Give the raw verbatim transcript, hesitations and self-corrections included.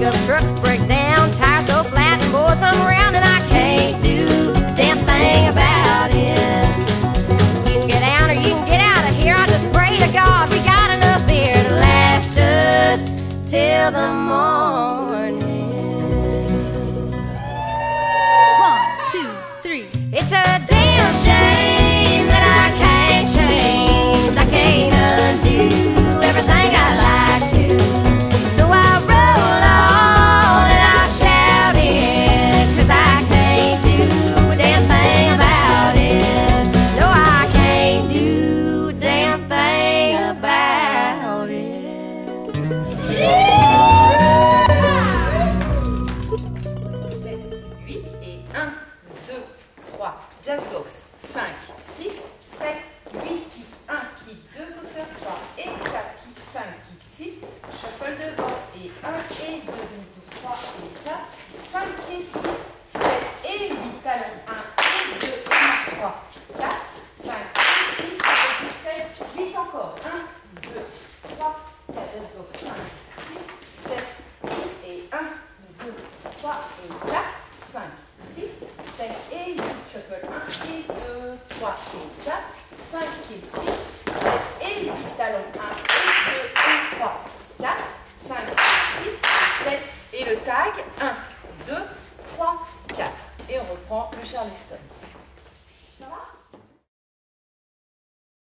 Pickup trucks break down, tires go flat, and boys run around, and I can't do a damn thing about it. You can get down or you can get out of here. I just pray to God we got enough beer to last us till the morning. One, two, three. It's a damn shame that I can't change. I can't undo everything I like to. So I roll on and I shout it, 'cause I can't do a damn thing about it. No, I can't do a damn thing about it. sept, huit et un, deux, trois, jazz box, cinq, six, sept, huit, kick, un, kick, deux, booster, trois et quatre, kick, cinq, kick, six, shuffle devant et un et deux, demi-tour, trois et quatre, cinq et six, sept et huit, talon, un et deux, marche, trois, quatre, cinq et six, kick, sept, huit encore, un, deux, trois, quatre, jazz box, cinq, six, sept, huit et un, deux, trois et quatre, cinq, six, sept et huit, shuffle un et deux, trois et quatre, cinq et six, sept et huit, talon un et deux et trois, quatre, cinq et six, sept et le tag, un, deux, trois, quatre. Et on reprend le Charleston. Ça va ?